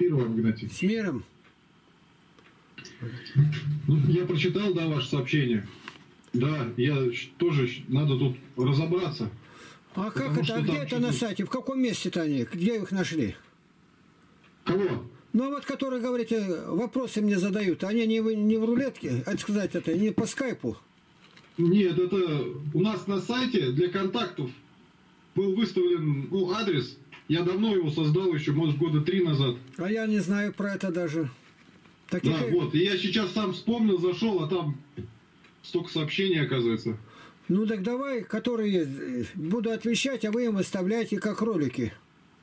Мир вам, Игнатий. С миром. Ну, я прочитал, да, ваше сообщение. Да, я тоже, надо тут разобраться. А как это? А где это на сайте? В каком месте-то они? Где их нашли? Кого? Ну, а вот, которые, говорите, вопросы мне задают, они не в рулетке, это сказать, это не по скайпу? Нет, это у нас на сайте для контактов был выставлен адрес. Я давно его создал, еще, может, года 3 назад. А я не знаю про это даже. Да, вот. И я сейчас сам вспомнил, зашел, а там столько сообщений, оказывается. Ну, так давай, которые буду отвечать, а вы им выставляете как ролики.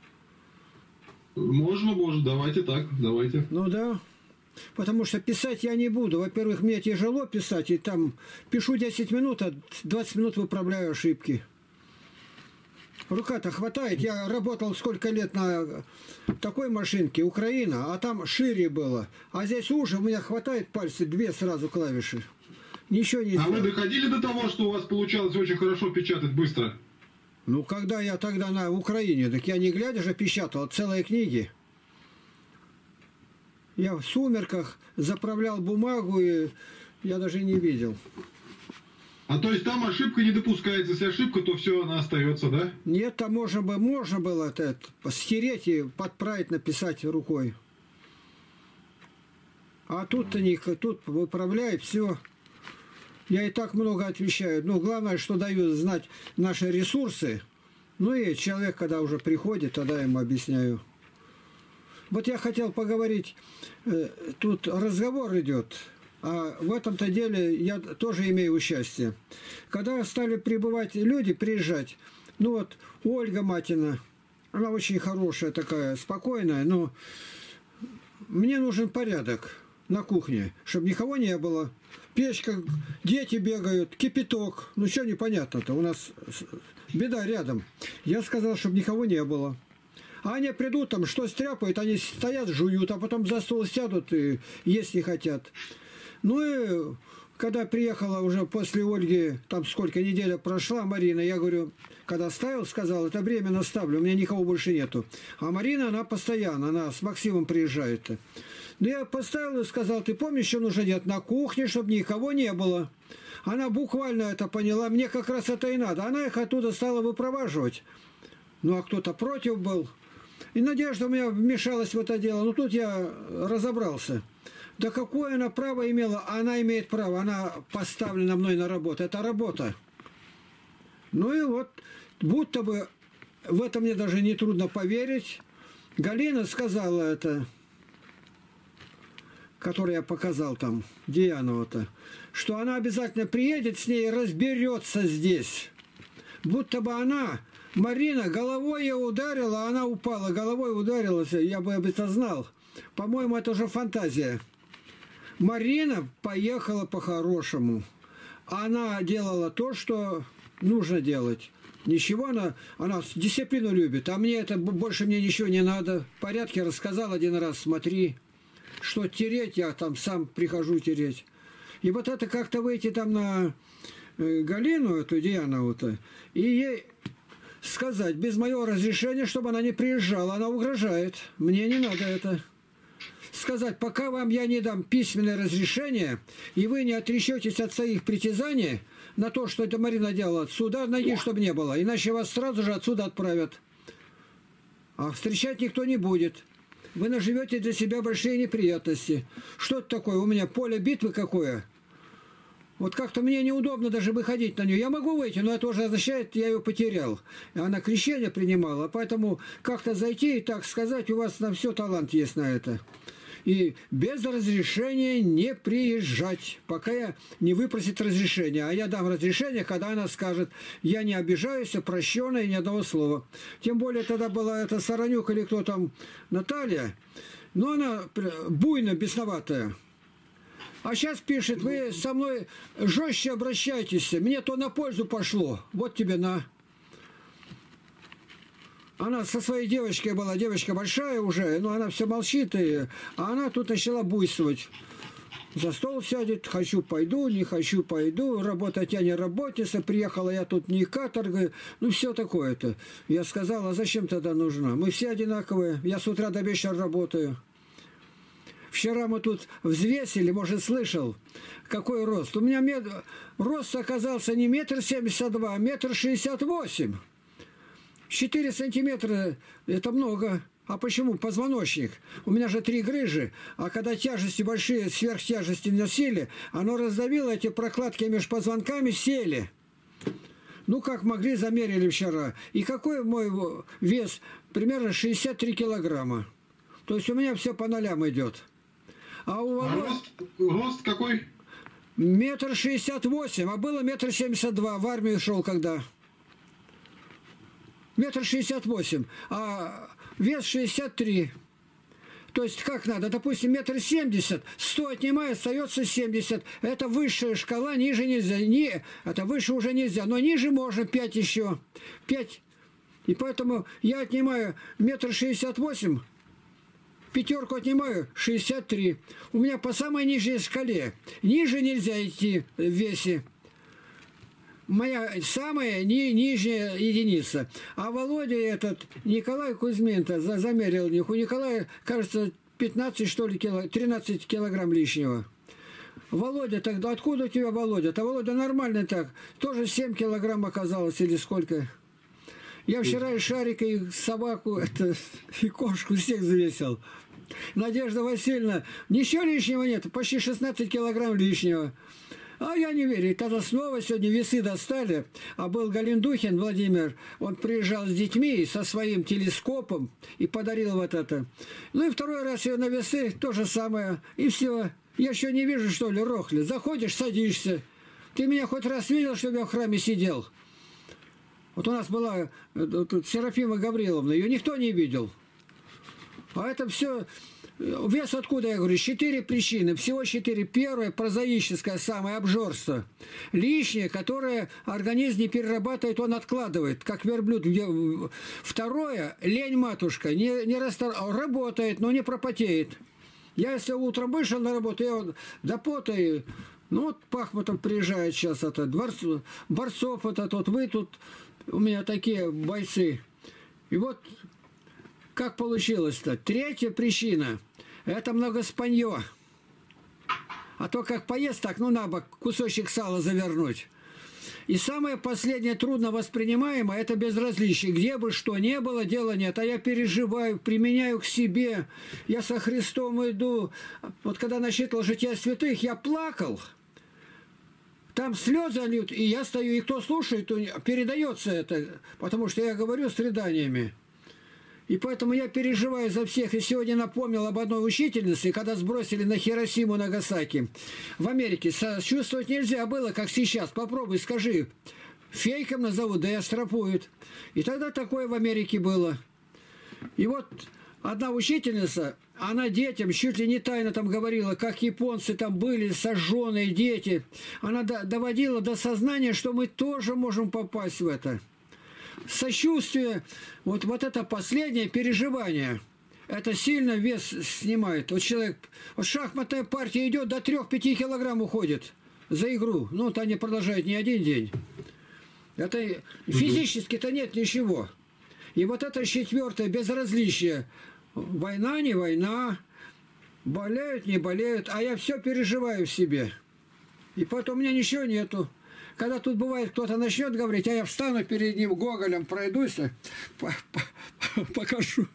Можно, давайте так, давайте. Ну да. Потому что писать я не буду. Во-первых, мне тяжело писать, и там пишу 10 минут, а 20 минут выправляю ошибки. Рука-то хватает. Я работал сколько лет на такой машинке, Украина, а там шире было. А здесь уже у меня хватает пальцы, 2 сразу клавиши. Ничего не А вы доходили до того, что у вас получалось очень хорошо печатать быстро? Ну, когда я тогда на Украине, так я не глядя же печатал целые книги. Я в сумерках заправлял бумагу, и я даже не видел. А то есть там ошибка не допускается. Если ошибка, то все, она остается, да? Нет, там можно было это стереть и подправить, написать рукой. А тут-то не, тут выправляй, все. Я и так много отвечаю. Ну, главное, что даю знать наши ресурсы. Ну и человек, когда уже приходит, тогда ему объясняю. Вот я хотел поговорить, тут разговор идет, а в этом-то деле я тоже имею участие. Когда стали прибывать люди, приезжать, ну вот Ольга Матина, она очень хорошая такая, спокойная, но мне нужен порядок на кухне, чтобы никого не было. Печка, дети бегают, кипяток, ну что непонятно-то, у нас беда рядом. Я сказал, чтобы никого не было. А они придут, там что стряпают, они стоят, жуют, а потом за стол сядут и есть не хотят. Ну и когда приехала уже после Ольги, там сколько, неделя прошла, Марина, я говорю, когда ставил, сказал, это временно ставлю, у меня никого больше нету. А Марина, она постоянно, она с Максимом приезжает. Ну я поставил и сказал, ты помнишь, что нужно делать на кухне, чтобы никого не было. Она буквально это поняла, мне как раз это и надо. Она их оттуда стала выпроваживать. Ну а кто-то против был. И Надежда у меня вмешалась в это дело. Но тут я разобрался. Да какое она право имела? Она имеет право. Она поставлена мной на работу. Это работа. Ну и вот, будто бы в это мне даже не трудно поверить. Галина сказала это, который я показал там, Деянова-то, что она обязательно приедет с ней и разберется здесь. Будто бы она... Марина головой ее ударила, она упала, головой ударилась, я бы это знал. По-моему, это уже фантазия. Марина поехала по-хорошему. Она делала то, что нужно делать. Ничего, она дисциплину любит, а мне это больше мне ничего не надо. В порядке рассказал один раз, смотри, что тереть, я там сам прихожу тереть. И вот это как-то выйти там на Галину, эту Дианову-то, и ей... сказать без моего разрешения, чтобы она не приезжала. Она угрожает. Мне не надо это. Сказать, пока вам я не дам письменное разрешение, и вы не отречетесь от своих притязаний на то, что это Марина делала, суда найди, чтобы не было. Иначе вас сразу же отсюда отправят. А встречать никто не будет. Вы наживете для себя большие неприятности. Что это такое? У меня поле битвы какое? Вот как-то мне неудобно даже выходить на нее. Я могу выйти, но это уже означает, я ее потерял. Она крещение принимала, поэтому как-то зайти и так сказать, у вас на все талант есть на это. И без разрешения не приезжать, пока я не выпросит разрешения. А я дам разрешение, когда она скажет, я не обижаюсь, прощенная, ни одного слова. Тем более тогда была эта Саранюк или кто там, Наталья, но она буйно бесноватая. А сейчас пишет, вы со мной жестче обращайтесь, мне то на пользу пошло, вот тебе на. Она со своей девочкой была, девочка большая уже, но она все молчит, а она тут начала буйствовать. За стол сядет, хочу пойду, не хочу пойду, работать я не работница, приехала я тут не каторга, ну все такое-то. Я сказала, а зачем тогда нужна? Мы все одинаковые, я с утра до вечера работаю. Вчера мы тут взвесили, может, слышал, какой рост. У меня рост оказался не 1,72 м, а 1,68 м. 4 сантиметра – это много. А почему? Позвоночник. У меня же 3 грыжи, а когда тяжести большие, сверхтяжести носили, оно раздавило, эти прокладки между позвонками сели. Ну, как могли, замерили вчера. И какой мой вес? Примерно 63 килограмма. То есть у меня все по нолям идет. А у рост какой? 1,68 м, а было 1,72 м. В армию шел когда. 1,68 м, а вес 63. То есть как надо? Допустим, 1,70 м, 100 отнимаю, остается 70. Это высшая шкала, ниже нельзя. Это выше уже нельзя, но ниже можно 5 еще. 5. И поэтому я отнимаю 1,68 м, пятерку отнимаю 63. У меня по самой нижней шкале. Ниже нельзя идти в весе. Моя самая нижняя единица. А Володя этот, Николай Кузьмин-то, замерил них. У Николая, кажется, 15, что ли, 13 килограмм лишнего. Володя, тогда откуда у тебя Володя? А Володя нормальный так. Тоже 7 килограмм оказалось или сколько. Я вчера и Шарика, и собаку, и кошку всех взвесил. Надежда Васильевна, ничего лишнего нет, почти 16 килограмм лишнего. А я не верю. И тогда снова сегодня весы достали. А был Галендухин Владимир. Он приезжал с детьми со своим телескопом и подарил вот это. Ну и второй раз я на весы то же самое. И все. Я еще не вижу, что ли, рохли. Заходишь, садишься. Ты меня хоть раз видел, чтобы я в храме сидел? Вот у нас была тут Серафима Гавриловна. Ее никто не видел. А это все... Вес откуда, я говорю? 4 причины. Всего 4. Первое, прозаическое, самое, обжорство. Лишнее, которое организм не перерабатывает, он откладывает, как верблюд. Второе, лень матушка. Работает, но не пропотеет. Я, если утром вышел на работу, я вот до пота, ну вот Пахмутов приезжает сейчас, Борцов, вот вы тут, у меня такие бойцы. И вот как получилось-то? Третья причина – это многоспанье. А то как поесть так, ну на бок кусочек сала завернуть. И самое последнее трудно воспринимаемое – это безразличие. Где бы что ни было, дела нет. А я переживаю, применяю к себе. Я со Христом иду. Вот когда насчитывал жития святых, я плакал. Там слезы льют, и я стою, и кто слушает, то передается это. Потому что я говорю с рыданиями. И поэтому я переживаю за всех. И сегодня напомнил об одной учительнице, когда сбросили на Хиросиму, Нагасаки. В Америке сочувствовать нельзя было, как сейчас. Попробуй, скажи. Фейком назовут, да и оштрафуют. И тогда такое в Америке было. И вот одна учительница, она детям чуть ли не тайно там говорила, как японцы там были, сожженные дети. Она доводила до сознания, что мы тоже можем попасть в это. Сочувствие, вот это последнее переживание, это сильно вес снимает. Вот человек, вот шахматная партия идет, до 3-5 килограмм уходит за игру. Ну, вот они продолжают не один день. Это физически-то нет ничего. И вот это четвертое, безразличие. Война, не война, болеют, не болеют, а я все переживаю в себе. И поэтому у меня ничего нету. Когда тут бывает, кто-то начнет говорить, а я встану перед ним гоголем, пройдусь, покажу,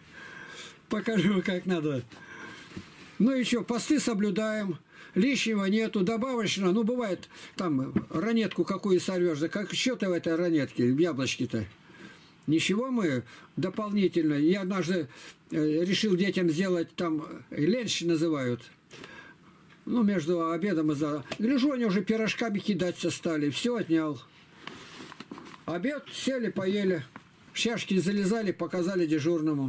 как надо. Ну и что, посты соблюдаем, лишнего нету, добавочно, ну бывает, там ранетку какую сорвешь, да как что ты в этой ранетке, в яблочке-то? Ничего мы дополнительно. Я однажды решил детям сделать, там ленч называют. Ну, между обедом и за... Гляжу, они уже пирожками кидаться стали. Все отнял. Обед, сели, поели. В чашки залезали, показали дежурному.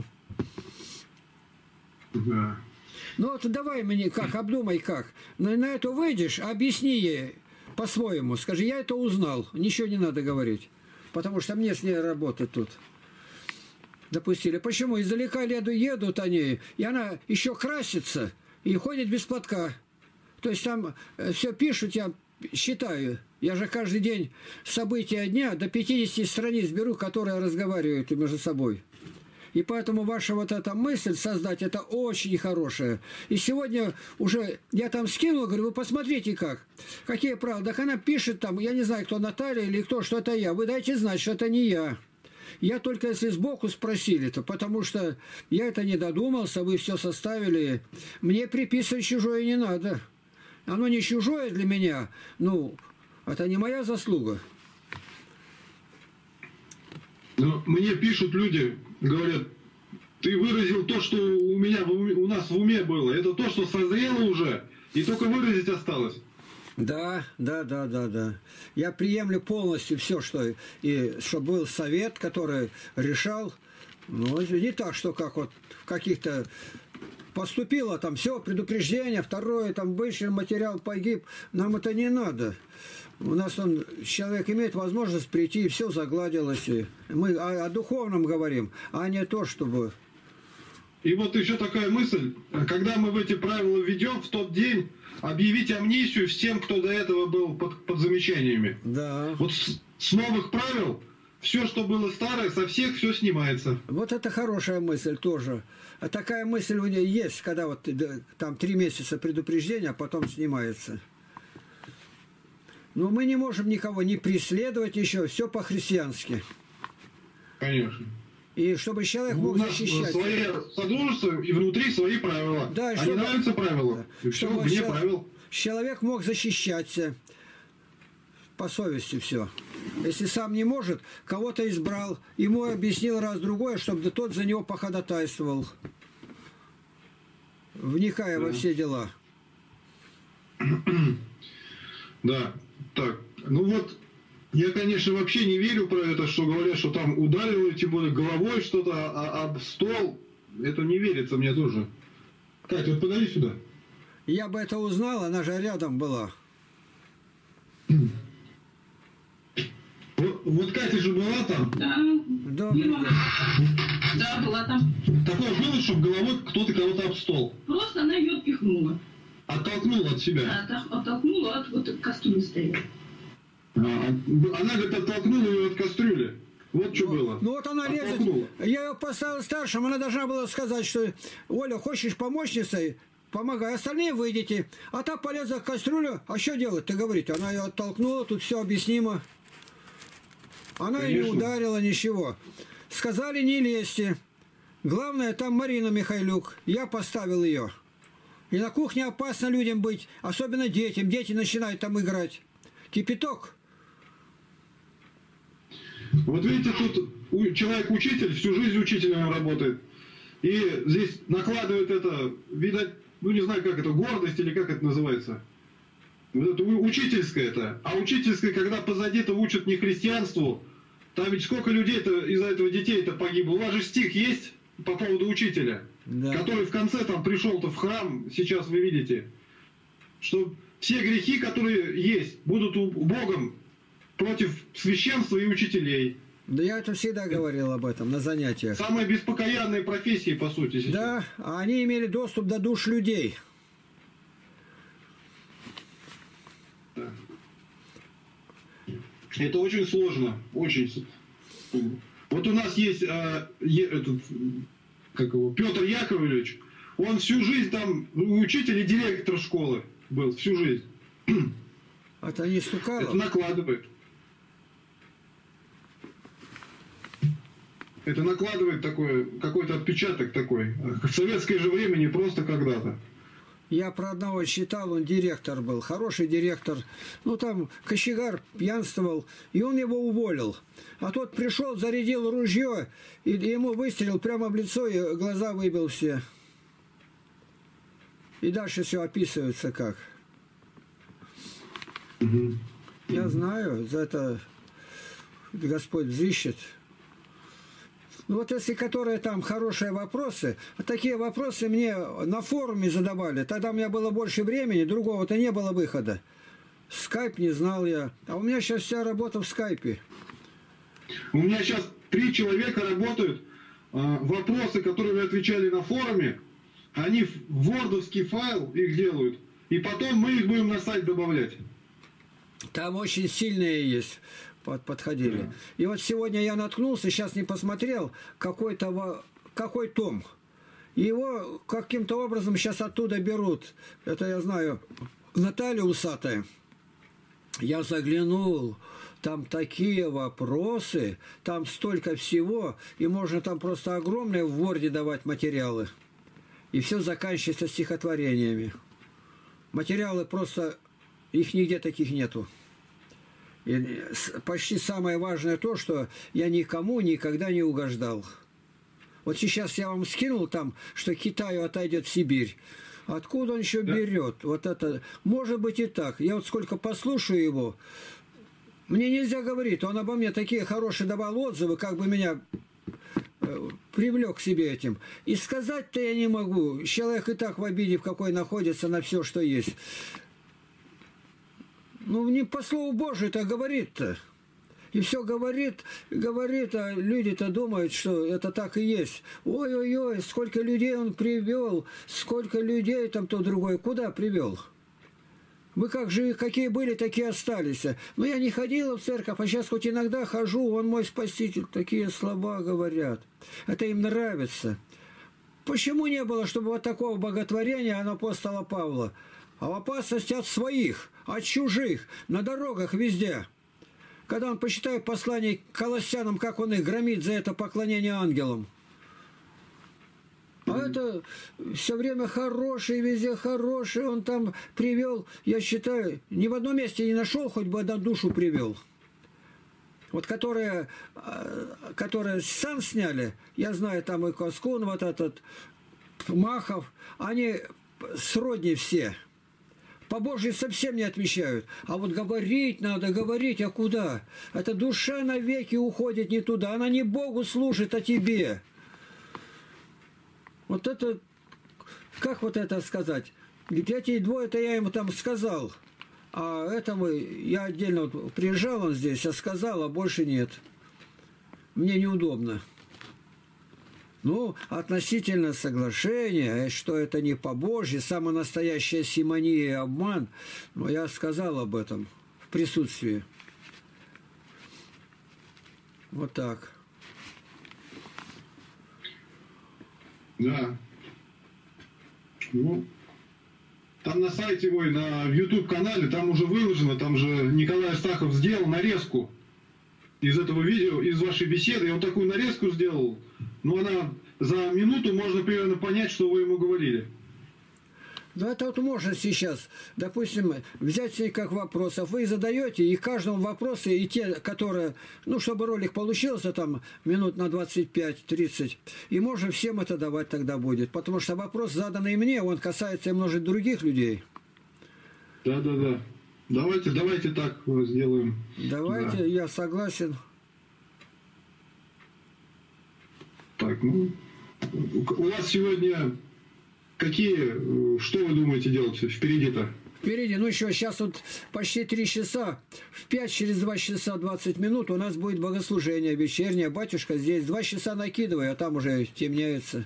Да. Ну, вот давай мне как, обдумай как. На это выйдешь, объясни ей по-своему. Скажи, я это узнал. Ничего не надо говорить. Потому что мне с ней работать тут. Допустили. Почему? Издалека едут они, и она еще красится и ходит без платка. То есть там все пишут, я считаю. Я же каждый день события дня до 50 страниц беру, которые разговаривают между собой. И поэтому ваша вот эта мысль создать, это очень хорошая. И сегодня уже я там скинул, говорю, вы посмотрите какие правила. Так она пишет там, я не знаю, кто Наталья или кто, что это я. Вы дайте знать, что это не я. Я только если сбоку спросили, то потому что я это не додумался, вы все составили. Мне приписывать чужое не надо. Оно не чужое для меня, ну, это не моя заслуга. Но мне пишут люди, говорят, ты выразил то, что у нас в уме было. Это то, что созрело уже, и только выразить осталось. Да. Я приемлю полностью все, что... И чтобы был совет, который решал. Ну, не так, что как вот в каких-то... Поступило там все, предупреждение, второе, там бывший материал погиб. Нам это не надо. У нас человек имеет возможность прийти, и все загладилось. И мы о духовном говорим, а не то, чтобы... И вот еще такая мысль. Когда мы в эти правила введем, в тот день объявить амнистию всем, кто до этого был под замечаниями. Да. Вот с новых правил все, что было старое, со всех все снимается. Вот это хорошая мысль тоже. А такая мысль у нее есть, когда вот там 3 месяца предупреждения, а потом снимается. Но мы не можем никого не преследовать еще, все по-христиански. Конечно. И чтобы человек мог защищать. Свои содружества и внутри свои правила. Да, а не нравятся правила. Да. И все, вне правил. Человек мог защищаться. По совести все. Если сам не может, кого-то избрал, ему объяснил раз-другое, чтобы тот за него походатайствовал, вникая во все дела. Да, так, ну вот, я, конечно, вообще не верю про это, что говорят, что там ударил, тем более головой что-то об стол. Это не верится мне тоже. Катя, вот подойди сюда. Я бы это узнал, она же рядом была. Вот Катя же была там? Да. Да, была там. Такое было, чтобы головой кто-то кого-то об стол? Просто она ее отпихнула. Оттолкнула от себя? Да, оттолкнула от вот кастрюли стояла. Она, говорит, оттолкнула ее от кастрюли. Вот что было. Ну вот она лезет. Я ее поставил старшим, она должна была сказать, что Оля, хочешь помощницей? Помогай, остальные выйдите. А та полезла в кастрюлю, а что делать-то, говорите? Она ее оттолкнула, тут все объяснимо. Она и не ударила, ничего. Сказали, не лезьте. Главное, там Марина Михайлюк. Я поставил ее. И на кухне опасно людям быть, особенно детям. Дети начинают там играть. Кипяток. Вот видите, тут человек-учитель, всю жизнь учителем работает. И здесь накладывает это, видать, ну не знаю, как это, гордость или как это называется. Вот это учительское это. А учительское, когда позади-то учат не христианству, там ведь сколько людей-то из-за этого детей-то погибло. У вас же стих есть по поводу учителя, да, который в конце там пришел-то в храм, сейчас вы видите, что все грехи, которые есть, будут Богом против священства и учителей. Да я это всегда говорил об этом на занятиях. Самые беспокоянные профессии, по сути. Сейчас. Да, а они имели доступ до душ людей. Да. Это очень сложно, очень. Вот у нас есть Петр Яковлевич, он всю жизнь там учитель и директор школы был, всю жизнь. Это не стукало? Это накладывает. Это накладывает такой, какой-то отпечаток такой. В советское же время не просто когда-то. Я про одного читал, он директор был, хороший директор. Ну, там кочегар пьянствовал, и он его уволил. А тот пришел, зарядил ружье, и ему выстрелил прямо в лицо, и глаза выбил все. И дальше все описывается как. Угу. Я знаю, за это Господь взыщет. Ну вот если которые там хорошие вопросы, такие вопросы мне на форуме задавали, тогда у меня было больше времени, другого-то не было выхода. Скайп не знал я, а у меня сейчас вся работа в скайпе. У меня сейчас 3 человека работают, вопросы, которые вы отвечали на форуме, они в вордовский файл их делают, и потом мы их будем на сайт добавлять. Там очень сильные есть. Подходили. И вот сегодня я наткнулся, сейчас не посмотрел, какой-то какой том. Его каким-то образом сейчас оттуда берут. Это я знаю. Наталья Усатая. Я заглянул. Там такие вопросы, там столько всего, и можно там просто огромное в Word давать материалы. И все заканчивается стихотворениями. Материалы просто, их нигде таких нету. И почти самое важное то, что я никому никогда не угождал. Вот сейчас я вам скинул там, что Китаю отойдет Сибирь. Откуда он еще берет? Вот это, может быть и так. Я вот сколько послушаю его, мне нельзя говорить, он обо мне такие хорошие давал отзывы, как бы меня привлек к себе этим. И сказать-то я не могу. Человек и так в обиде, в какой находится на все, что есть. Ну, не по слову Божию-то говорит-то. И все говорит, а люди-то думают, что это так и есть. Ой-ой-ой, сколько людей он привел, сколько людей там то другое. Куда привел? Вы как же, какие были, такие остались. Но я не ходила в церковь, а сейчас хоть иногда хожу, он мой спаситель. Такие слова говорят. Это им нравится. Почему не было, чтобы вот такого боготворения от апостола Павла? А в опасности от своих, от чужих, на дорогах везде. Когда он почитает послание к колоссянам, как он их громит за это поклонение ангелам. А это все время хороший, везде хороший. Он там привел, я считаю, ни в одном месте не нашел, хоть бы одну душу привел. Вот которые сам сняли, я знаю, там и Коскун, вот этот, Махов, они сродни все. По Божьей совсем не отвечают. А вот говорить надо, говорить, а куда? Эта душа навеки уходит не туда. Она не Богу служит, а тебе. Вот это, как вот это сказать? Эти двое-то я ему там сказал. А этому я отдельно вот приезжал он здесь, я сказал, а больше нет. Мне неудобно. Ну, относительно соглашения, что это не по Божьей, самая настоящая симония и обман, но я сказал об этом в присутствии. Вот так. Да. Ну, там на сайте мой, на YouTube-канале, там уже выложено, там же Николай Астахов сделал нарезку из этого видео, из вашей беседы. Я вот такую нарезку сделал. Но она за минуту можно примерно понять, что вы ему говорили. Да, это вот можно сейчас, допустим, взять как вопросов. Вы задаете, и каждому вопросы, и те, которые, ну, чтобы ролик получился там минут на 25-30, и можно всем это давать тогда будет. Потому что вопрос, заданный мне, он касается и множества других людей. Да. Давайте так сделаем. Давайте, да. Я согласен. Так, ну, у вас сегодня какие, что вы думаете делать впереди-то? Впереди, ну еще сейчас вот почти 3 часа, в 5 через 2 часа 20 минут у нас будет богослужение вечернее. Батюшка здесь 2 часа накидывай, а там уже темняется.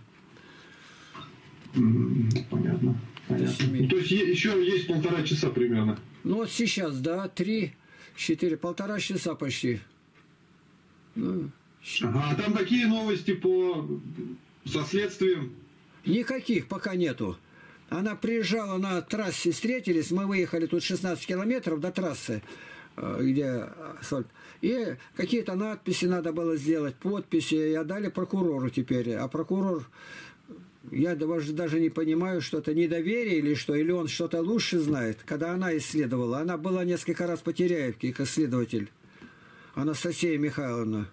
Понятно. Ну, то есть еще есть 1,5 часа примерно? Ну вот сейчас, да, 3, 4, 1,5 часа почти. Ну, ага, а там какие новости со следствием? Никаких пока нету. Она приезжала на трассе, встретились, мы выехали тут 16 километров до трассы, где асфальт. И какие-то надписи надо было сделать, подписи, и отдали прокурору теперь. А прокурор, я даже не понимаю, что это недоверие или что, или он что-то лучше знает. Когда она исследовала, она была несколько раз по Теряевке, как исследователь. Анастасия Михайловна.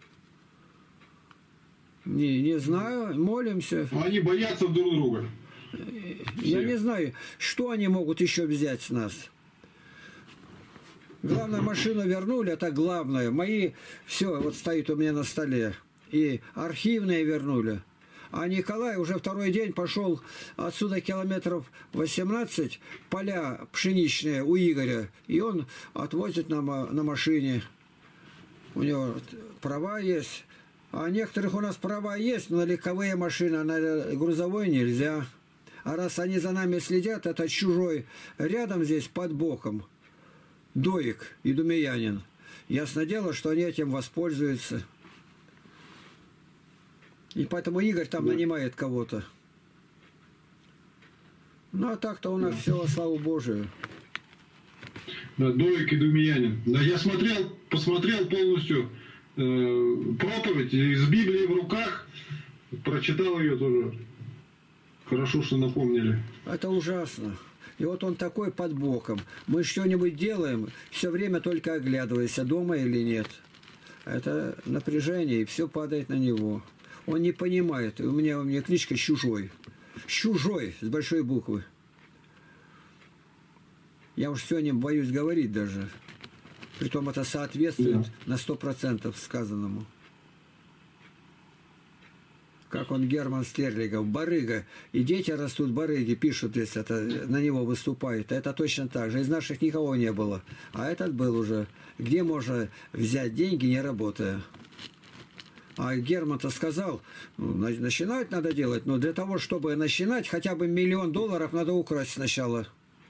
Не знаю, молимся. Они боятся друг друга. Я не знаю, что они могут еще взять с нас. Главное, машину вернули, это главное. Мои, все, вот стоит у меня на столе. И архивные вернули. А Николай уже второй день пошел отсюда километров 18, поля пшеничные у Игоря. И он отвозит на машине. У него права есть. А некоторых у нас права есть, но на легковые машины, а на грузовой нельзя. А раз они за нами следят, это чужой. Рядом здесь под боком Доик и Думиянин. Ясно дело, что они этим воспользуются. И поэтому Игорь там Да. нанимает кого-то. Ну, а так-то у нас все во славу Божию. Да, Доик и Думиянин. Да, я посмотрел полностью проповедь из Библии в руках, прочитал ее тоже. Хорошо, что напомнили. Это ужасно. И вот он такой под боком. Мы что-нибудь делаем, все время только оглядывайся, дома или нет. Это напряжение, и все падает на него. Он не понимает. У меня кличка Чужой. Чужой, с большой буквы. Я уж сегодня боюсь говорить даже. Притом это соответствует на 100% сказанному. Как он, Герман Стерлигов, барыга. И дети растут барыги, пишут здесь, это на него выступает. Это точно так же. Из наших никого не было. А этот был уже. Где можно взять деньги, не работая? А Герман-то сказал, начинать надо делать, но для того, чтобы начинать, хотя бы $1 миллион надо украсть сначала.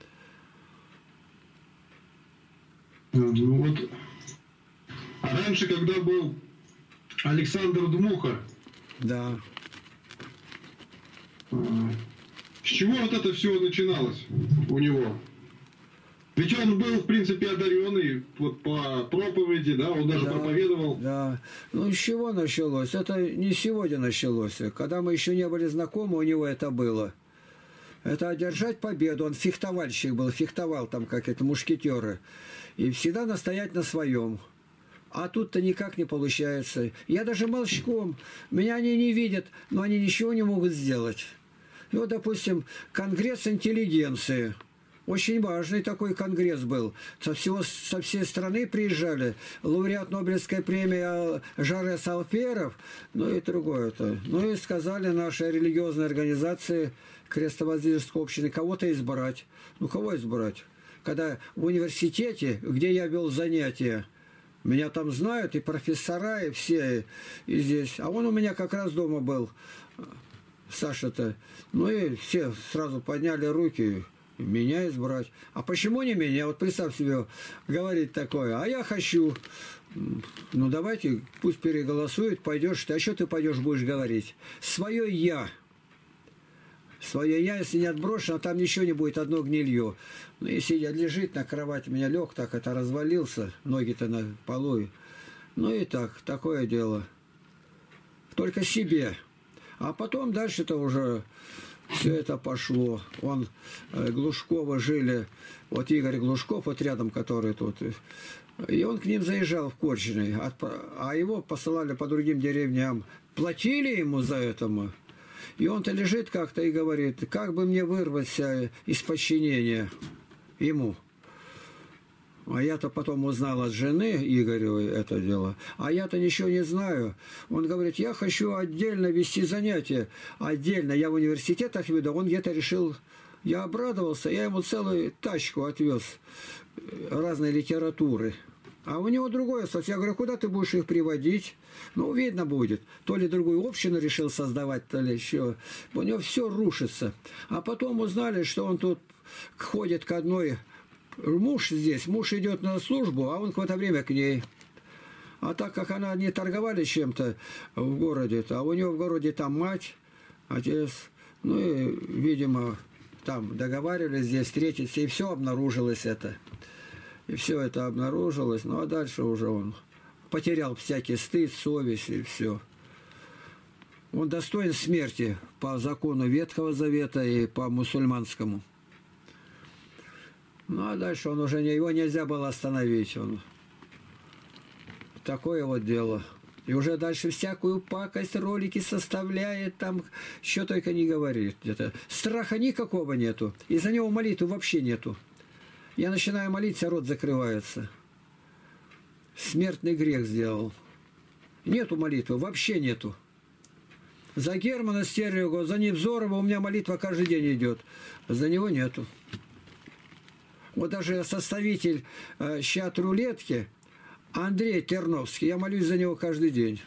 Ну вот, а раньше, когда был Александр Дмуха, Да. с чего вот это все начиналось у него? Ведь он был, в принципе, одаренный вот по проповеди, да, он даже проповедовал. Да. Ну, с чего началось? Это не сегодня началось. Когда мы еще не были знакомы, у него это было. Это одержать победу. Он фехтовальщик был, фехтовал там, как это, мушкетеры. И всегда настоять на своем. А тут-то никак не получается. Я даже молчком. Меня они не видят, но они ничего не могут сделать. И вот, допустим, конгресс интеллигенции. Очень важный такой конгресс был. Со всей страны приезжали. Лауреат Нобелевской премии Жарес Алферов, ну и другое-то. Ну и сказали нашей религиозной организации Крестовоздвиженской общины кого-то избрать. Ну кого избрать? Когда в университете, где я вел занятия, меня там знают и профессора, и все, и здесь. А он у меня как раз дома был, Саша-то. Ну и все сразу подняли руки, меня избрать. А почему не меня? Вот представь себе, говорить такое. А я хочу. Ну давайте, пусть переголосуют, пойдешь. А что ты пойдешь, будешь говорить? Свое я. Свое я, если не отброшено, там ничего не будет, одно гнилье. Ну, если я лежит на кровати, меня лег, так это развалился, ноги-то на полу. Ну и так, такое дело. Только себе. А потом дальше-то уже все это пошло. Он, Глушковы жили, вот Игорь Глушков, вот рядом, который тут. И он к ним заезжал в Корчиной, а его посылали по другим деревням. Платили ему за это. И он-то лежит как-то и говорит, как бы мне вырваться из подчинения ему. А я-то потом узнал от жены Игорю это дело. А я-то ничего не знаю. Он говорит, я хочу отдельно вести занятия. Отдельно. Я в университетах веду. Он где-то решил... Я обрадовался. Я ему целую тачку отвез разной литературы. А у него другое осталось. Я говорю, куда ты будешь их приводить? Ну, видно будет. То ли другую общину решил создавать, то ли еще. У него все рушится. А потом узнали, что он тут ходит к одной... Муж здесь. Муж идет на службу, а он в это время к ней. А так как она не торговали чем-то в городе, а у него в городе там мать, отец. Ну и, видимо, там договаривались здесь встретиться. И все обнаружилось это. И все это обнаружилось. Ну, а дальше уже он потерял всякий стыд, совесть и все. Он достоин смерти по закону Ветхого Завета и по мусульманскому. Ну, а дальше он уже его нельзя было остановить. Он... Такое вот дело. И уже дальше всякую пакость, ролики составляет, там, что только не говорит. Где-то. Страха никакого нету. Из-за него молитвы вообще нету. Я начинаю молиться, рот закрывается. Смертный грех сделал. Нету молитвы, вообще нету. За Германа Стерлигова, за Невзорова у меня молитва каждый день идет. За него нету. Вот даже составитель счет рулетки Андрей Терновский, я молюсь за него каждый день.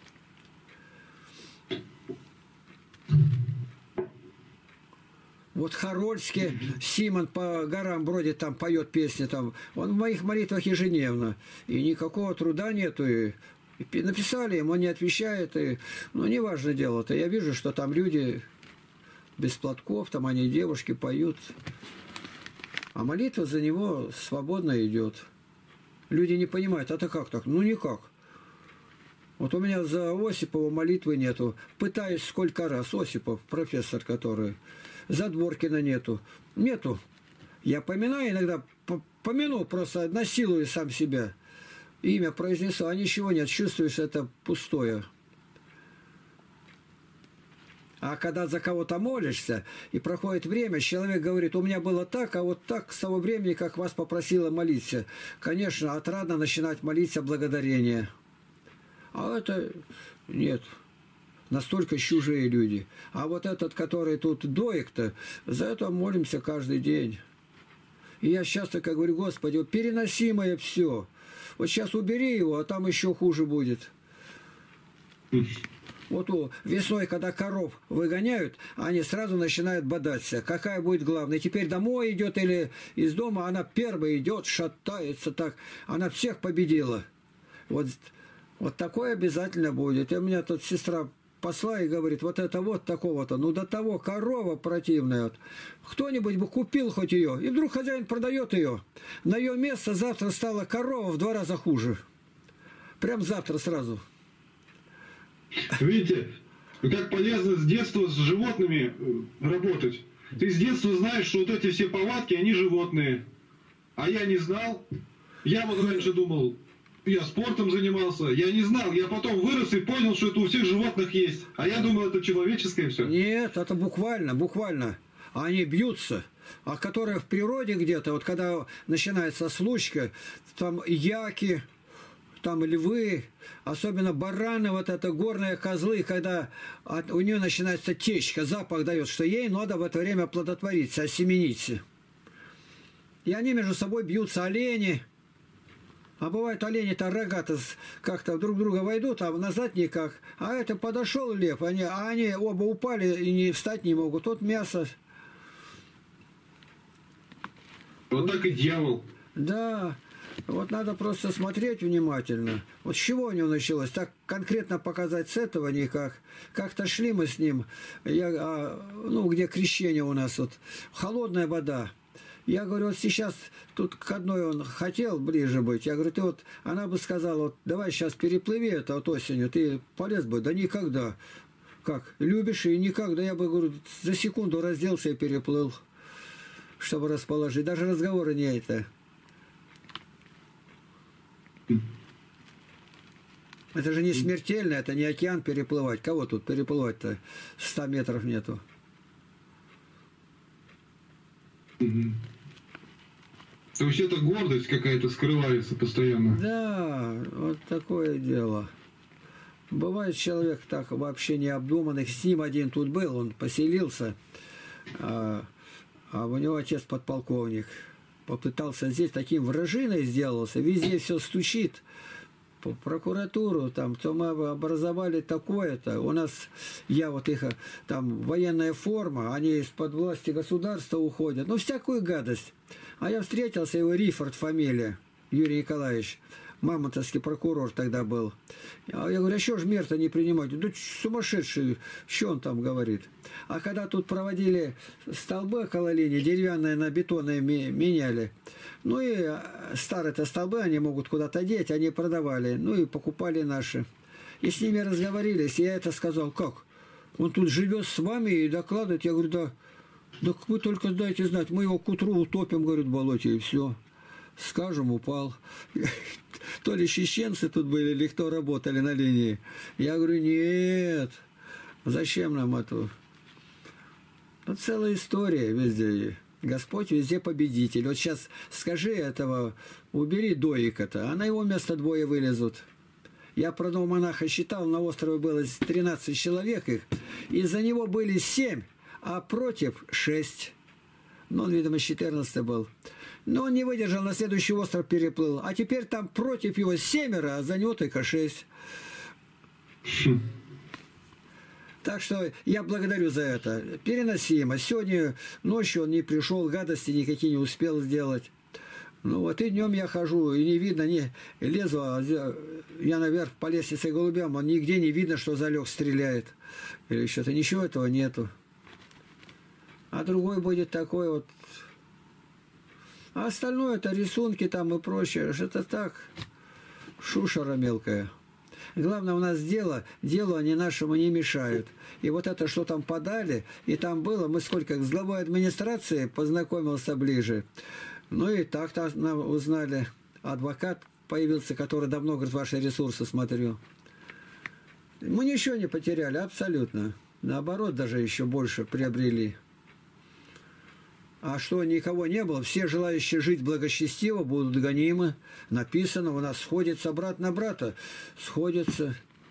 Вот Харольский, Симон по горам бродит, там поет песни, там. Он в моих молитвах ежедневно. И никакого труда нету. И И написали ему, он не отвечает. И, ну, неважно дело-то. Я вижу, что там люди без платков, там они, девушки, поют. А молитва за него свободно идет. Люди не понимают, а то как так? Ну, никак. Вот у меня за Осипова молитвы нету. Пытаюсь сколько раз. Осипов, профессор который. За Дворкина нету. Нету. Я поминаю иногда, помяну, просто насилую сам себя. Имя произнесу, а ничего нет. Чувствуешь, это пустое. А когда за кого-то молишься, и проходит время, человек говорит, у меня было так, а вот так с того времени, как вас попросила молиться. Конечно, отрадно начинать молиться благодарение. А это нет. Настолько чужие люди. А вот этот, который тут доек-то, за это молимся каждый день. И я часто, как говорю, Господи, вот переносимое все. Вот сейчас убери его, а там еще хуже будет. Вот весной, когда коров выгоняют, они сразу начинают бодаться. Какая будет главная? Теперь домой идет или из дома, она первая идет, шатается так. Она всех победила. Вот такое обязательно будет. И у меня тут сестра посла и говорит, вот это вот такого-то. Ну до того корова противная. Вот. Кто-нибудь бы купил хоть ее. И вдруг хозяин продает ее. На ее место завтра стала корова в 2 раза хуже. Прям завтра сразу. Видите, как полезно с детства с животными работать. Ты с детства знаешь, что вот эти все повадки, они животные. А я не знал. Я вот раньше думал, я спортом занимался. Я не знал. Я потом вырос и понял, что это у всех животных есть. А я думал, это человеческое все. Нет, это буквально. Они бьются. А которые в природе где-то, вот когда начинается случка, там яки, там львы, особенно бараны, вот это горные козлы, когда у нее начинается течка, запах дает, что ей надо в это время оплодотвориться, осемениться. И они между собой бьются, олени. А бывает, олени-то рога-то как-то друг друга войдут, а назад никак. А это подошел лев, они оба упали и не встать не могут. Вот мясо. Вот так и дьявол. Да. Вот надо просто смотреть внимательно. Вот с чего у него началось? Так конкретно показать с этого никак. Как-то шли мы с ним, где крещение у нас, вот, холодная вода. Я говорю, вот сейчас тут к одной он хотел ближе быть. Я говорю, она бы сказала, вот давай сейчас переплыви это вот осенью, ты полез бы? Да никогда. Как? Любишь и никогда. Я бы, говорю, за секунду разделся и переплыл, чтобы расположить. Даже разговора не это. Это же не смертельно, это не океан переплывать. Кого тут переплывать-то? 100 метров нету. То есть это гордость какая-то скрывается постоянно. Да, вот такое дело. Бывает человек так вообще необдуманный. С ним один тут был, он поселился, а у него отец подполковник. Попытался здесь, таким вражиной сделался, везде все стучит. По прокуратуру, там, то мы образовали такое-то. У нас, там военная форма, они из-под власти государства уходят. Ну, всякую гадость. А я встретился, его Рифорд фамилия, Юрий Николаевич, мамонтовский прокурор тогда был. А я говорю, а что ж мер-то не принимать? Да сумасшедший, что он там говорит? А когда тут проводили столбы около линии, деревянные на бетонные меняли, ну и старые-то столбы они могут куда-то деть, они продавали, ну и покупали наши. И с ними разговорились, я это сказал, как? Он тут живет с вами и докладывает, я говорю, да вы только дайте знать, мы его к утру утопим, говорит, в болоте, и все. Скажем, упал. То ли чеченцы тут были, или кто работали на линии. Я говорю, нет, зачем нам это? Вот целая история везде. Господь везде победитель. Вот сейчас скажи этого, убери доика-то, а на его место 2 вылезут. Я про одного монаха считал, на острове было 13 человек их, из-за него были 7, а против 6. Ну, он, видимо, 14 был. Но он не выдержал, на следующий остров переплыл. А теперь там против его 7, а за него только 6. Так что я благодарю за это. Переносимо. Сегодня ночью он не пришел, гадости никакие не успел сделать. Ну вот и днем я хожу, и не видно, не лезу, я наверх по лестнице голубям, он нигде не видно, что залег, стреляет. Или что-то, ничего этого нету. А другой будет такой вот. А остальное это рисунки там и прочее. Это так, шушера мелкая. Главное, у нас делу они нашему не мешают. И вот это, что там подали, и там было, мы сколько с главой администрации познакомился ближе. Ну и так-то узнали. Адвокат появился, который давно, говорит, ваши ресурсы смотрю. Мы ничего не потеряли, абсолютно. Наоборот, даже еще больше приобрели. А что никого не было, все желающие жить благочестиво будут гонимы. Написано, у нас сходится брат на брата. Сходится.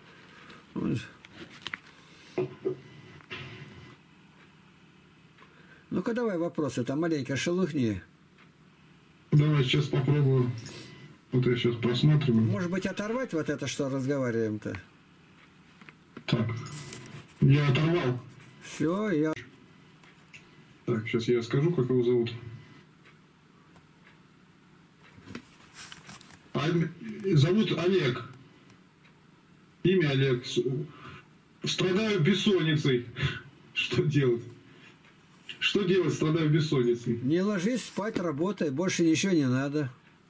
Ну-ка давай вопросы, там маленько шелухни. Давай сейчас попробую. Вот я сейчас просматриваю. Может быть, оторвать вот это, что разговариваем-то? Так. Я оторвал. Все, я... Так, сейчас я скажу, как его зовут. Зовут Олег. Имя Олег. Страдаю бессонницей. Что делать? Что делать, страдаю бессонницей? Не ложись спать, работай, больше ничего не надо.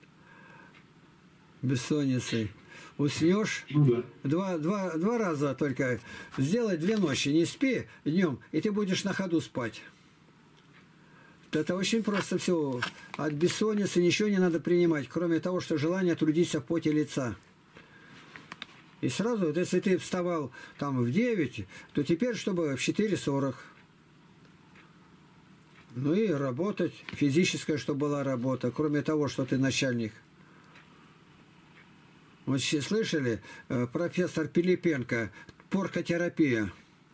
Бессонницей. Уснешь, ну, да. два раза только сделай 2 ночи, не спи днем, и ты будешь на ходу спать. Это очень просто все. От бессонницы ничего не надо принимать, кроме того, что желание трудиться в поте лица. И сразу, вот если ты вставал там в 9, то теперь, чтобы в 4:40. Ну и работать, физическая, чтобы была работа, кроме того, что ты начальник. Вот слышали, профессор Пилипенко, поркотерапия.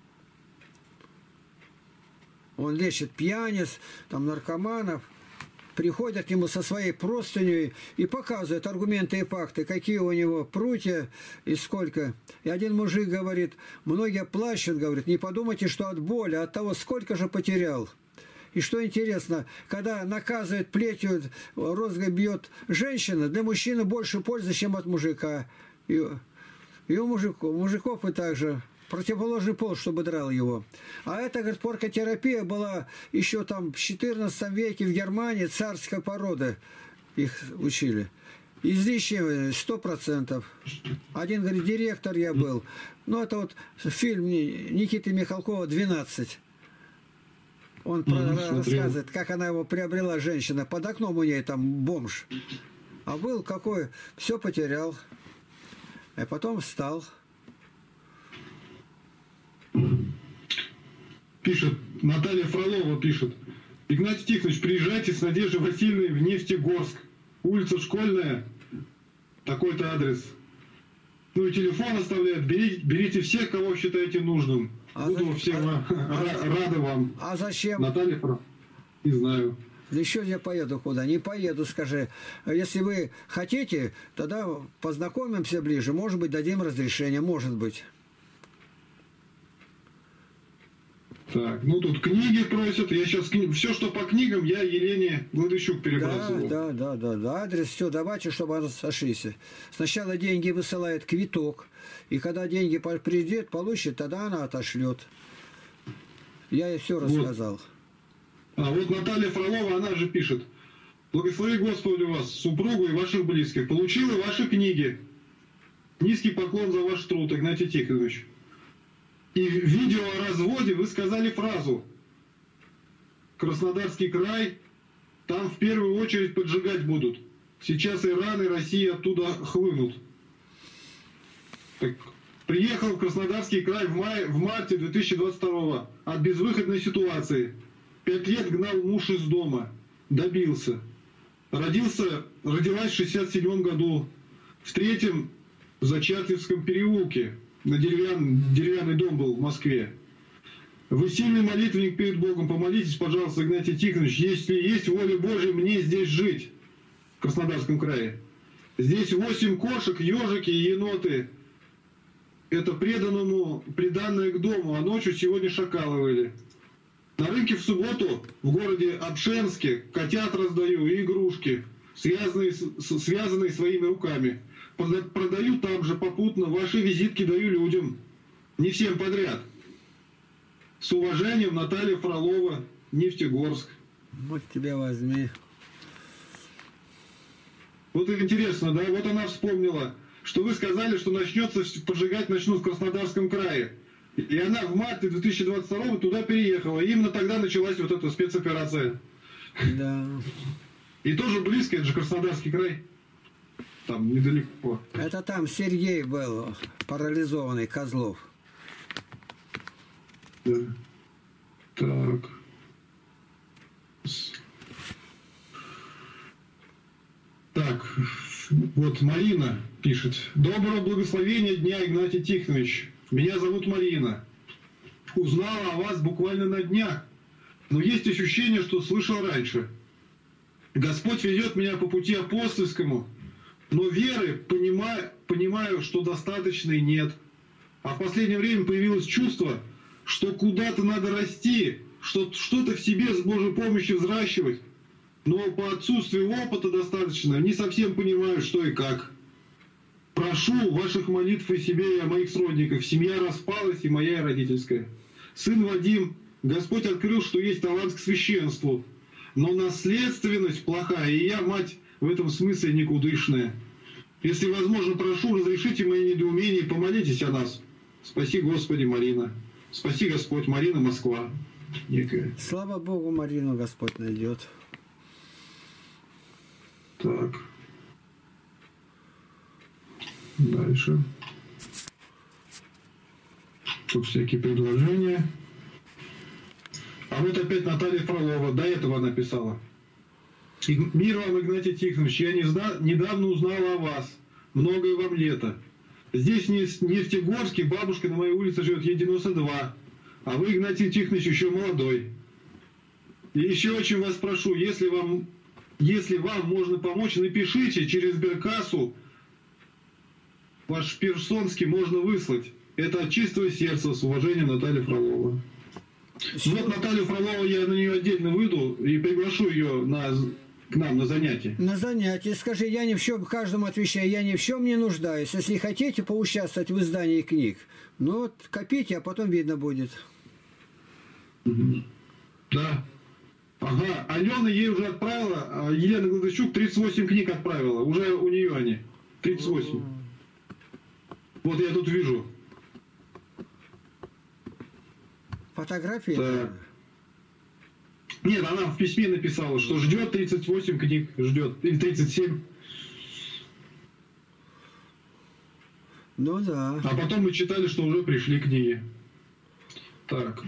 Он лечит пьяниц, там, наркоманов. Приходят к нему со своей простыней и показывают аргументы и факты, какие у него прутья и сколько. И один мужик говорит, многие плачут, говорит, не подумайте, что от боли, а от того, сколько же потерял. И что интересно, когда наказывает плетью, розгой бьет женщина, для мужчины больше пользы, чем от мужика. И у мужиков и так же. Противоположный пол, чтобы драл его. А это, говорит, поркотерапия была еще там в 14 веке в Германии, царской породы их учили. Излишне 100%. Один, говорит, директор я был. Ну, это вот фильм Никиты Михалкова «12». Он рассказывает, как она его приобрела, женщина. Под окном у нее там бомж. А был какой, все потерял. А потом встал. Пишет, Наталья Фролова пишет. Игнатий Тихонович, приезжайте с Надеждой Васильевной в Нефтегорск. Улица Школьная. Такой-то адрес. Ну и телефон оставляют. Берите всех, кого считаете нужным. Буду всем рада вам. А зачем? Наталья Фролова. Не знаю. Еще я поеду куда? Не поеду, скажи. Если вы хотите, тогда познакомимся ближе. Может быть, дадим разрешение. Может быть. Так, ну тут книги просят. Я сейчас все, что по книгам, я Елене Гладыщук перебрасываю. Да. Адрес, все, давайте, чтобы она сошлись. Сначала деньги высылает квиток. И когда деньги придет, получит, тогда она отошлет. Я ей все рассказал. А вот Наталья Фролова, она же пишет. Благослови Господи вас, супругу и ваших близких. Получила ваши книги. Низкий поклон за ваш труд, Игнатий Тихонович. И в видео о разводе вы сказали фразу: Краснодарский край, там в первую очередь поджигать будут. Сейчас Иран и Россия оттуда хлынут. Так, приехал в Краснодарский край в марте 2022 от безвыходной ситуации. 5 лет гнал муж из дома. Добился. Родилась в 67 году. В 3-м Зачатевском переулке. На деревянный дом был в Москве. Вы сильный молитвенник перед Богом. Помолитесь, пожалуйста, Игнатий Тихонович, если есть воля Божья, мне здесь жить, в Краснодарском крае. Здесь 8 кошек, ежики и еноты. Это приданное к дому, а ночью сегодня шакалы выли. На рынке в субботу в городе Обшенске котят раздаю и игрушки. связанные своими руками. Продаю там же попутно, ваши визитки даю людям. Не всем подряд. С уважением, Наталья Фролова, Нефтегорск. Вот тебя возьми. Вот интересно, да, вот она вспомнила, что вы сказали, что начнется, поджигать начнут в Краснодарском крае. И она в марте 2022 туда переехала. И именно тогда началась вот эта спецоперация. Да. И тоже близко, это же Краснодарский край. Там недалеко. Это там Сергей был, парализованный, Козлов. Да. Так. Так, вот Марина пишет. Доброго благословения дня, Игнатий Тихонович. Меня зовут Марина. Узнала о вас буквально на днях, но есть ощущение, что слышал раньше. Господь ведет меня по пути апостольскому, но веры понимаю, что достаточной нет. А в последнее время появилось чувство, что куда-то надо расти, что-то в себе с Божьей помощью взращивать. Но по отсутствию опыта достаточно, не совсем понимаю, что и как. Прошу ваших молитв о себе и о моих сродниках. Семья распалась, и моя, и родительская. Сын Вадим, Господь открыл, что есть талант к священству, но наследственность плохая, и я, мать, в этом смысле никудышная. Если возможно, прошу, разрешите мои недоумения и помолитесь о нас. Спаси Господи, Марина. Спаси Господь, Марина, Москва. Некая. Слава Богу, Марину Господь найдет. Так. Дальше. Тут всякие предложения. А вот опять Наталья Фролова. До этого она писала. Мир вам, Игнатий Тихонович, я недавно узнала о вас. Многое вам лето. Здесь в Нефтегорске бабушка на моей улице живет, ей 92. А вы, Игнатий Тихонович, еще молодой. И еще очень вас прошу, если вам можно помочь, напишите через сберкассу. Ваш персонский можно выслать. Это от чистого сердца, с уважением, Наталья Фролова. Вот Наталью Фролову я на нее отдельно выйду и приглашу ее к нам на занятие. На занятие. Скажи, я ни в чем, каждому отвечаю, я ни в чем не нуждаюсь. Если хотите поучаствовать в издании книг, ну вот копите, а потом видно будет. Да. Ага, Алена ей уже отправила, а Елена Гладыщук 38 книг отправила. Уже у нее они. 38. Вот я тут вижу. Фотографии? Да. Нет, она в письме написала, что ждет 38 книг, ждет. Или 37. Ну да. А потом мы читали, что уже пришли книги. Так.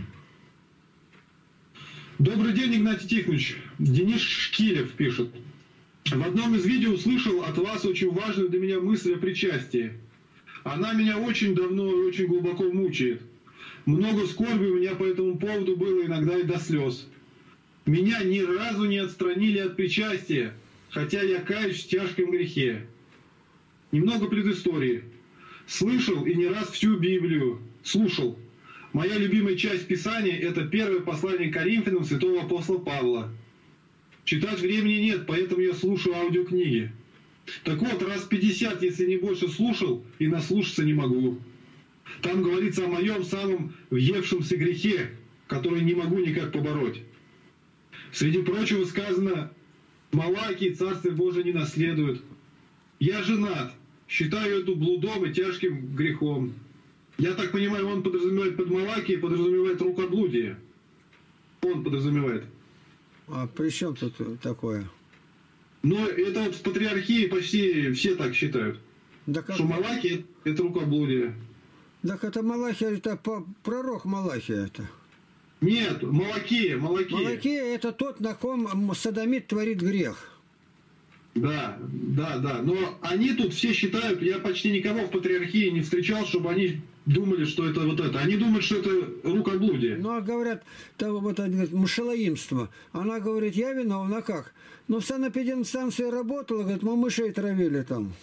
Добрый день, Игнатий Тихонович. Денис Шкилев пишет. В одном из видео услышал от вас очень важную для меня мысль о причастии. Она меня очень давно и очень глубоко мучает. Много скорби у меня по этому поводу было, иногда и до слез. Меня ни разу не отстранили от причастия, хотя я каюсь в тяжком грехе. Немного предыстории. Слышал и не раз всю Библию. Слушал. Моя любимая часть Писания – это первое послание к Коринфянам святого апостола Павла. Читать времени нет, поэтому я слушаю аудиокниги. Так вот, раз 50, если не больше, слушал и наслушаться не могу. Там говорится о моем самом въевшемся грехе, который не могу никак побороть. Среди прочего сказано, Малахии Царствие Божие не наследует. Я женат, считаю это блудом и тяжким грехом. Я так понимаю, он подразумевает под Малахией, подразумевает рукоблудие. Он подразумевает. А при чем тут такое? Но это вот в патриархии почти все так считают. Да как... Что Малахия – это рукоблудие. Так это Малахия, это пророк Малахия это. Нет, Малакия. Малакия это тот, на ком содомит творит грех. Да. Но они тут все считают, я почти никого в патриархии не встречал, чтобы они думали, что это вот это. Они думают, что это рукоблудие. Ну, а говорят, то, вот, мышелоимство. Она говорит, я виновна, как? Ну, в санэпидемстанции работала, говорит, мы мышей травили там.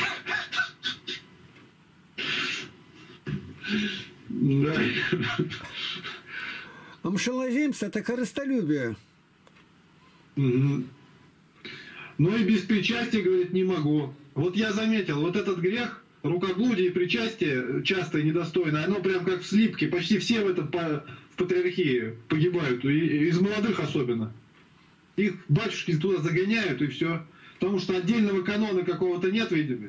Да. А мышелоимство – это корыстолюбие. Угу. но и без причастия, говорит, не могу. Вот я заметил, вот этот грех, рукоблудие и причастие, часто и недостойное, оно прям как в слипке, почти все в патриархии погибают, и из молодых особенно. Их батюшки туда загоняют, и все. Потому что отдельного канона какого-то нет, видимо.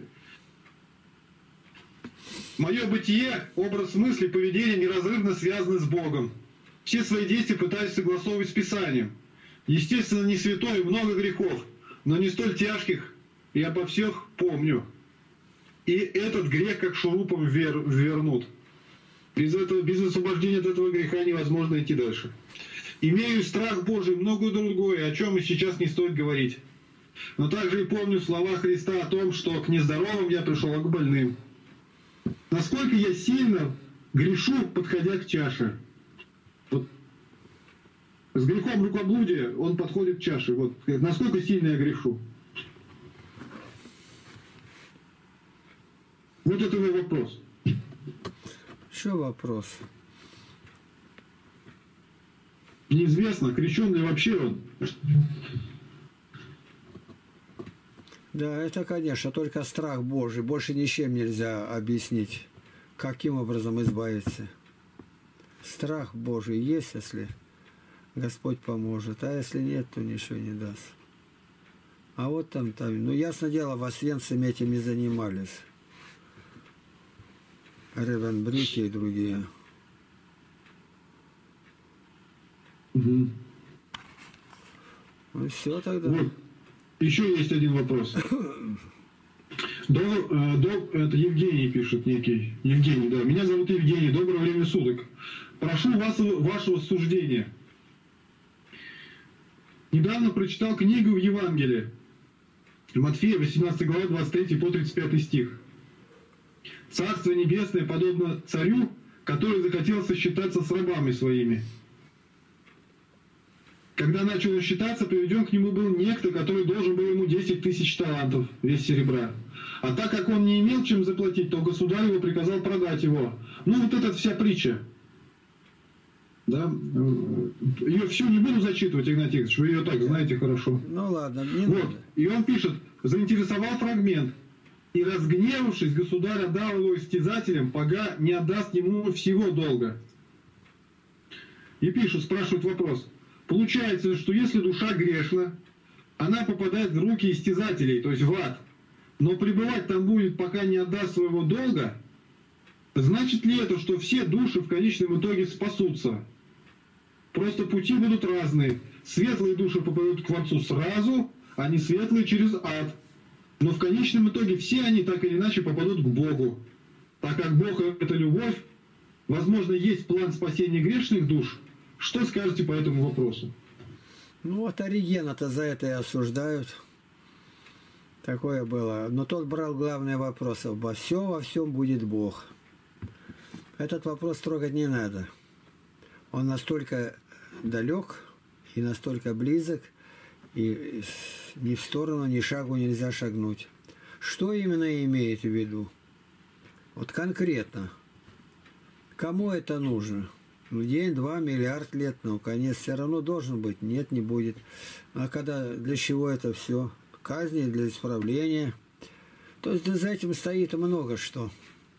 Мое бытие, образ мысли, поведение неразрывно связаны с Богом. Все свои действия пытаюсь согласовывать с Писанием. Естественно, не святой, много грехов, но не столь тяжких, и обо всех помню. И этот грех как шурупом ввернут. Без освобождения от этого греха невозможно идти дальше. Имею страх Божий, многое другое, о чем и сейчас не стоит говорить. Но также и помню слова Христа о том, что к нездоровым я пришел, а к больным. Насколько я сильно грешу, подходя к чаше. Вот. С грехом рукоблудия он подходит к чаше. Вот. Насколько сильно я грешу. Вот это мой вопрос. Что вопрос? Неизвестно, крещен ли вообще он. Да, это, конечно, только страх Божий. Больше ничем нельзя объяснить, каким образом избавиться. Страх Божий есть, если Господь поможет, а если нет, то ничего не даст. А вот там, ну, ясно дело, в Освенциме этим не занимались. Ревенбрюки и другие. Угу. Ну все тогда. Вот. Еще есть один вопрос. Это Евгений пишет некий. Евгений, да. Меня зовут Евгений. Доброе время суток. Прошу вашего суждения. Недавно прочитал книгу в Евангелии. Матфея, 18 глава, 23 по 35 стих. Царство Небесное подобно царю, который захотел сосчитаться с рабами своими. Когда начал считаться, приведен к нему был некто, который должен был ему 10 тысяч талантов, вес серебра. А так как он не имел чем заплатить, то государь его приказал продать его. Ну, вот эта вся притча. Да? Ее всю не буду зачитывать, Игнатий Игоревич, вы ее так знаете хорошо. Ну ладно, не вот. надо. И он пишет, заинтересовал фрагмент. И разгневавшись, государь отдал его истязателям, пока не отдаст ему всего долга. И пишет, спрашивает вопрос. Получается, что если душа грешна, она попадает в руки истязателей, то есть в ад, но пребывать там будет, пока не отдаст своего долга, значит ли это, что все души в конечном итоге спасутся? Просто пути будут разные. Светлые души попадут к Творцу сразу, а не светлые через ад. Но в конечном итоге все они так или иначе попадут к Богу. Так как Бог — это любовь, возможно, есть план спасения грешных душ. Что скажете по этому вопросу? Ну вот Оригена-то за это и осуждают. Такое было. Но тот брал главный вопрос. Во всем будет Бог. Этот вопрос трогать не надо. Он настолько далек и настолько близок, и ни в сторону, ни шагу нельзя шагнуть. Что именно имеет в виду? Вот конкретно. Кому это нужно? Ну, день, 2, миллиард лет, но конец все равно должен быть. Нет, не будет. А когда, для чего это все? Казни, для исправления. То есть за этим стоит много что.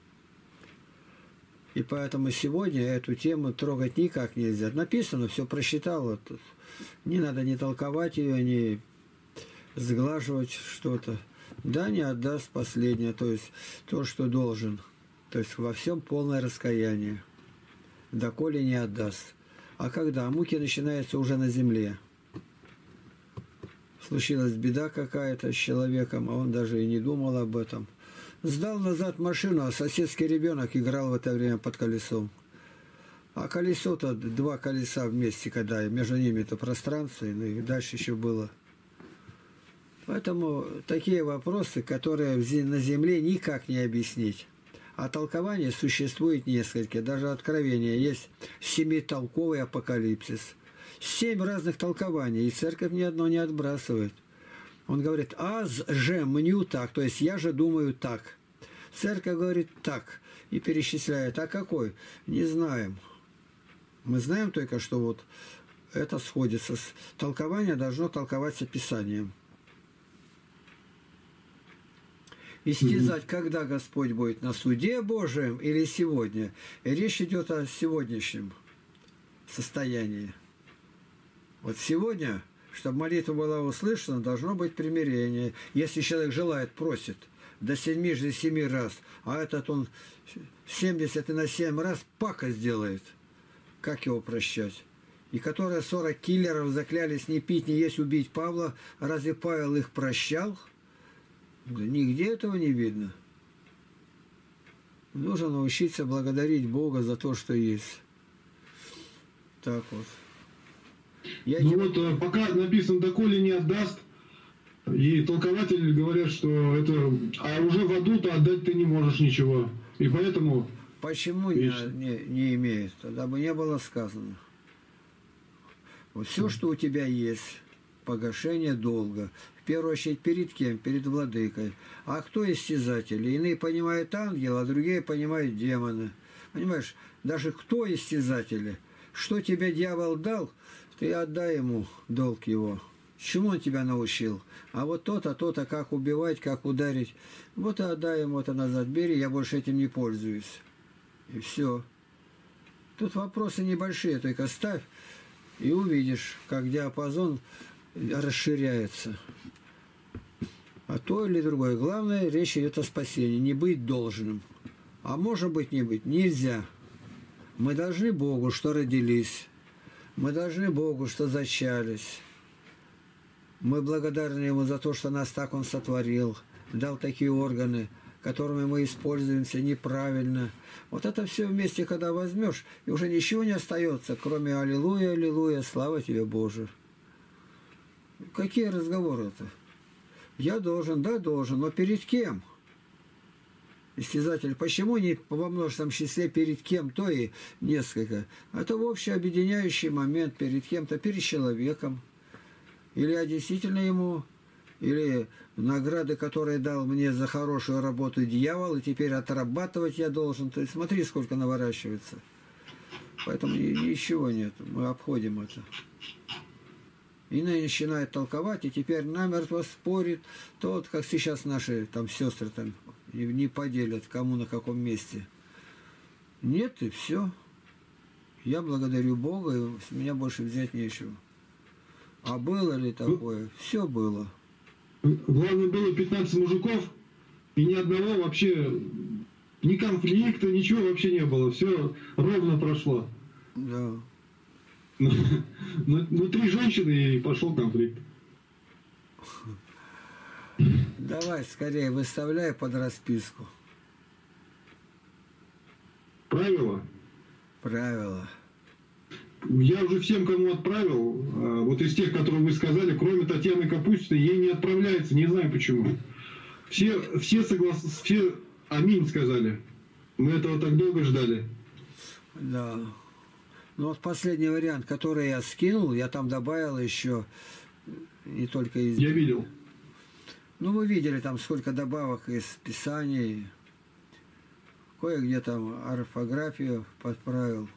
И поэтому сегодня эту тему трогать никак нельзя. Написано, все просчитал. Вот. Не надо ни толковать ее, ни сглаживать что-то. Да, не отдаст последнее, то есть то, что должен. То есть во всем полное раскаяние. Доколе не отдаст. А когда? Муки начинаются уже на земле. Случилась беда какая-то с человеком, а он даже и не думал об этом. Сдал назад машину, а соседский ребенок играл в это время под колесом. А колесо-то, 2 колеса вместе, когда между ними-то пространство, и дальше еще было. Поэтому такие вопросы, которые на земле никак не объяснить. А толкование существует несколько. Даже откровение есть 7-толковый апокалипсис. 7 разных толкований, и церковь ни одно не отбрасывает. Он говорит, аз же мню так, то есть я же думаю так. Церковь говорит так и перечисляет. А какой? Не знаем. Мы знаем только, что вот это сходится. Толкование должно толковаться Писанием. Истязать, когда Господь будет? На суде Божьем или сегодня? И речь идет о сегодняшнем состоянии. Вот сегодня, чтобы молитва была услышана, должно быть примирение. Если человек желает, просит до 7 раз, а этот он 70 и на 7 раз пакость делает, как его прощать? И которые 40 киллеров заклялись не пить, не есть, убить Павла, разве Павел их прощал? Да нигде этого не видно. Нужно научиться благодарить Бога за то, что есть. Так вот. Пока написано «доколе не отдаст», и толкователи говорят, что это... А уже в аду-то отдать ты не можешь ничего. И поэтому... Почему не имеет? Тогда бы не было сказано. Вот все, что у тебя есть, погашение долга. В первую очередь перед кем? Перед владыкой. А кто истязатели? Иные понимают ангела, а другие понимают демона. Понимаешь, даже кто истязатели? Что тебе дьявол дал, ты отдай ему долг его. Чему он тебя научил? А вот то-то, как убивать, как ударить. Вот и отдай ему это назад. Бери, я больше этим не пользуюсь. И все. Тут вопросы небольшие, только ставь и увидишь, как диапазон расширяется. А то или другое. Главное, речь идет о спасении. Не быть должным. А может быть, не быть. Нельзя. Мы должны Богу, что родились. Мы должны Богу, что зачались. Мы благодарны Ему за то, что нас так Он сотворил. Дал такие органы, которыми мы используемся неправильно. Вот это все вместе, когда возьмешь, и уже ничего не остается, кроме «Аллилуйя, аллилуйя, слава тебе, Боже». Какие разговоры-то? Я должен, да, должен, но перед кем? Истязатель, почему не во множественном числе перед кем-то и несколько? Это общий объединяющий момент перед кем-то, перед человеком. Или я действительно ему, или награды, которые дал мне за хорошую работу дьявол, и теперь отрабатывать я должен. То есть смотри, сколько наворачивается. Поэтому ничего нет, мы обходим это. Иные начинают толковать, и теперь намертво спорит. Тот, как сейчас наши там сестры там не поделят, кому на каком месте. Нет, и все. Я благодарю Бога, и с меня больше взять нечего. А было ли такое? Все было. Главное, было 15 мужиков, и ни одного вообще, ни конфликта, ничего вообще не было. Все ровно прошло. Да. Ну, 3 женщины, и пошел конфликт. Давай скорее выставляй под расписку. Правила? Правила. Я уже всем, кому отправил, вот из тех, которые вы сказали, кроме Татьяны Капустиной, ей не отправляется, не знаю почему. Все согласны, все аминь сказали. Мы этого так долго ждали. Да. Ну вот последний вариант, который я скинул, я там добавил еще не только из... Я видел. Ну, вы видели там сколько добавок из Писаний. Кое-где там орфографию подправил.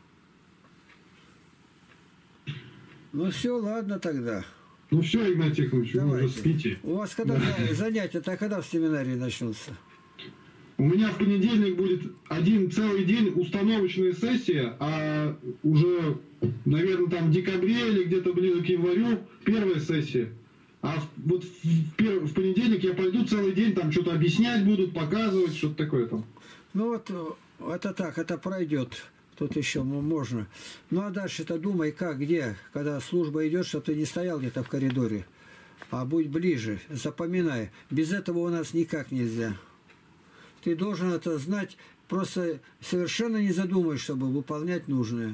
Ну все, ладно тогда. Ну все, Игнатий Тихонович, вы уже спите. У вас когда занятия-то когда в семинарии начнутся? У меня в понедельник будет один целый день установочная сессия, а уже, наверное, там в декабре или где-то ближе к январю первая сессия. А вот в понедельник я пойду целый день, там что-то объяснять будут, показывать, что-то такое там. Ну вот, это так, это пройдет. Тут еще можно. Ну а дальше-то думай, как, где, когда служба идет, чтобы ты не стоял где-то в коридоре, а будь ближе, запоминай. Без этого у нас никак нельзя. Ты должен это знать, просто совершенно не задумываясь, чтобы выполнять нужное.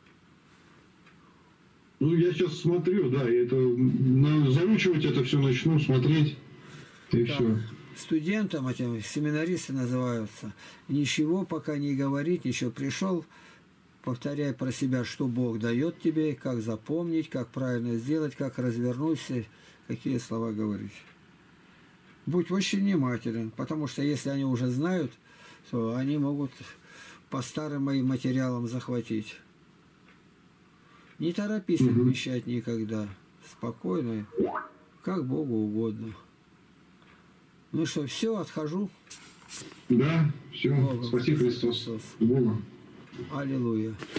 Ну, я сейчас смотрю, да, я это, заучивать это все начну, смотреть, и там, все. Студентам, этим семинаристы называются, ничего пока не говорить, ничего. Пришел, повторяй про себя, что Бог дает тебе, как запомнить, как правильно сделать, как развернуться, какие слова говорить. Будь очень внимателен, потому что если они уже знают, то они могут по старым моим материалам захватить. Не торопись отвечать никогда. Спокойно, как Богу угодно. Ну что, все, отхожу. Да, все. Богом. Спаси Христос. Богом. Аллилуйя.